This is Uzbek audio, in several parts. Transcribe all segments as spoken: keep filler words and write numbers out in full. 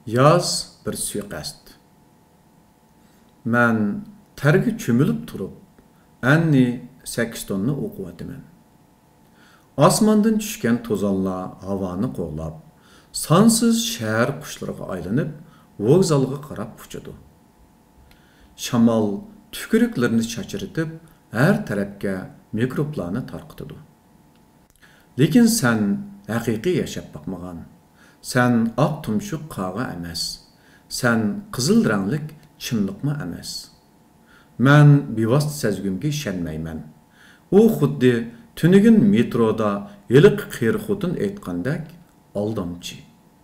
Yaz bir suiqasd. Mən tərgi çümülüb turub, ənni sakkiz tonni o'qiyotman. Osmondan tushgan to'zonlar havoni qo'g'lab, sonsiz shahar qushlarga aylanib, vokzalga qarab uchadi. Shamol tükürüklerini chachiritib, har tarafga mikroblarni tarqitadi. Lekin sen haqiqiy yashab boqmagan. Sen oq tumshuq qog'a emas. Sen qizil ranglik chimliqma emas. Men bevosita sezgimga ishonmayman. U xuddi tunugin metroda yiliq qiyirxotin aytgandek aldamchi.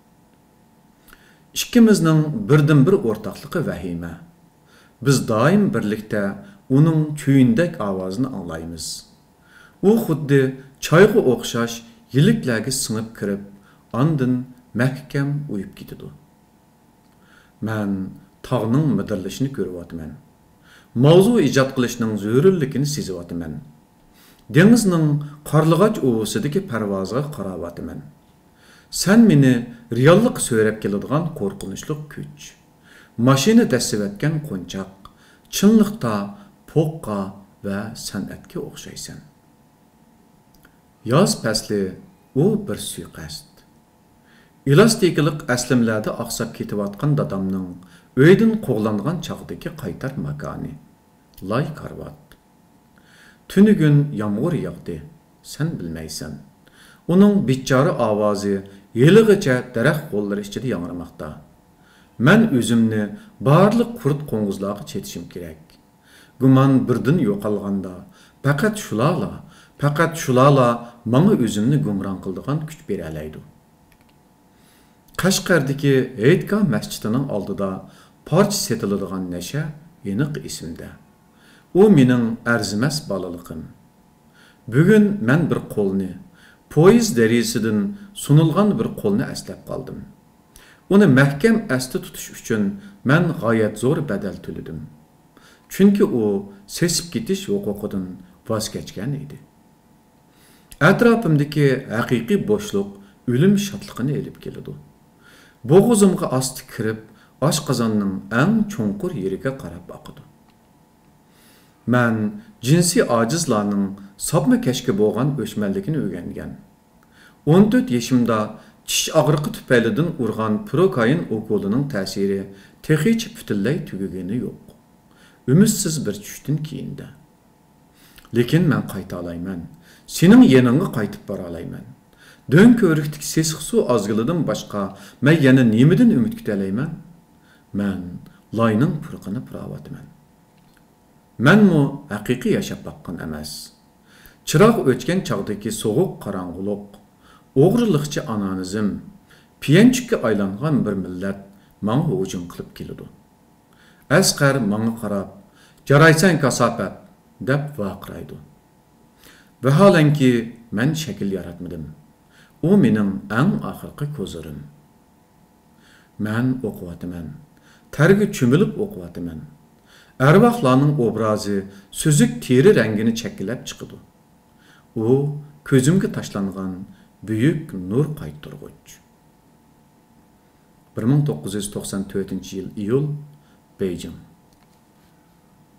Ikkimizning birdan bir o'rtoqligi vahima. Biz doim birlikda uning kuyindek ovozini anglaymiz. U xuddi choyga o'xshash yiliklarga singib kirib, andin mahkam uyib ketadi. Men tog'ning midirlashini ko'ryapman. Mavzu ijod qilishning zo'rulligini sezyapman. Dengizning qorlig'och o'visidagi parvozga qarayapman. Sen meni reallik so'rab keladigan qo'rqinchli kuch. Mashina dasivatgan qo'nchoq, chinliqda poqqa va san'atga o'xshaysan. Yoz fasli u bir suiqasd. Elastiklik aslimlarda oqsab ketayotgan dadamning uydan qo'g'langan chog'dagi qaytar makoni. Lay karvat. Tünügün yağmur yağdı. Sen bilmeysen. Onun bichara ovozi yeligicha daraxt qo'llari ichida yangramoqda. Men o'zimni barliq qurt qo'ng'izlarga chetishim kerak. Guman birdan yo'qolganda, faqat shularla, faqat shularla menga o'zimni gumron qiladigan kuch bera oladi. Qashqardagi Hayitga masjidining oldida parcha setiladigan nasha aniq esimda. U mening arzimas bolaliqim. Bugun men bir qo'lni, poyezd derisidan sunilgan bir qo'lni eslab qoldim. Uni mahkam asli tutish uchun men g'oyat zo'r badal to'ladim. Chunki u sesib ketish huquqidan voz kechgan edi. Atrofimdagi haqiqiy bo'shliq o'lim shodligini elib keladi. Bo'g'izimga asti kirib, oshqozonning eng cho'nqur yeriga qarab oqidi. Men jinsiy ojizlarning sopma kashki bo'lgan o'chmanligini o'rgangan. o'n to'rt yoshimda tish og'riqi tufaylidan urgan prokain o'kolining ta'siri texicha butunlay tugagani yo'q. Umidsiz bir tushdan keyinda. Lekin men qayta olayman. Sening yaningga qaytib bora olayman. Dön ko'rikdik sesiq suv ozgilidan boshqa men yana nemidan umid kuta olayman? Men loyning purqini puravatman. Menmu haqiqiy yashab boqqan emas. Chiroq o'chgan chog'dagi sovuq qorong'uliq, o'g'rilikchi anonizm, piyanchikka aylangan bir millat menga hujum qilib keladi. Asqar menga qarab, "Jaraysan kasofat" deb vaqiraydi. Vaholanki men shakl yaratmadim. U mening eng oxirgi ko'zirim. Men o'qiyotman. Targi cho'milib o'qiyotman. Arvohlarning obrazi suzuk teri rangini chakilab chiqadi. U ko'zimga tashlangan buyuk nur qaytarg'uch. bir ming to'qqiz yuz to'qson to'rtinchi yil iyul, Beijing.